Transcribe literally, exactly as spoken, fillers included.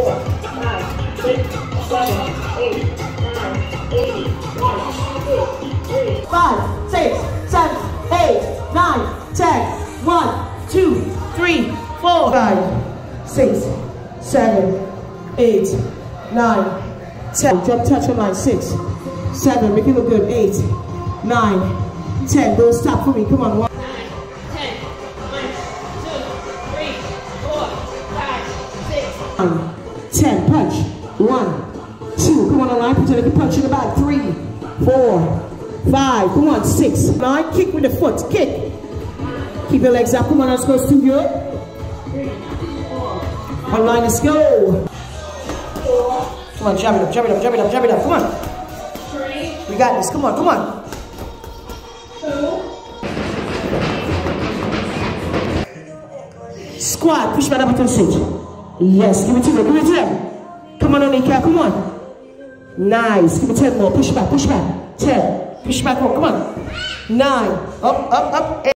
four, five, six, seven, eight, nine, eight, one, two, three. Five, six, seven, eight, nine, ten. One, two, three, four. Five, six, seven, eight, nine, ten. Drop touch on line. Six, seven. Make it look good. Eight, nine, ten. Don't stop for me. Come on. One. Nine, ten, punch. One, two, come on the line, pretend like you punch in the back. Three, four, five, come on, six, nine, kick with the foot, kick. Keep your legs up, come on, let's go, Studio. Online, let's go. Come on, jab it up, jab it up, jab it up, jab it up, come on. We got this, come on, come on. Squat, push back up to the stage. Yes, give it to them, give it to them. Come on, Onika, come on. Nice, give me ten more, push back, push back. ten, push back more, come on. nine, up, up, up.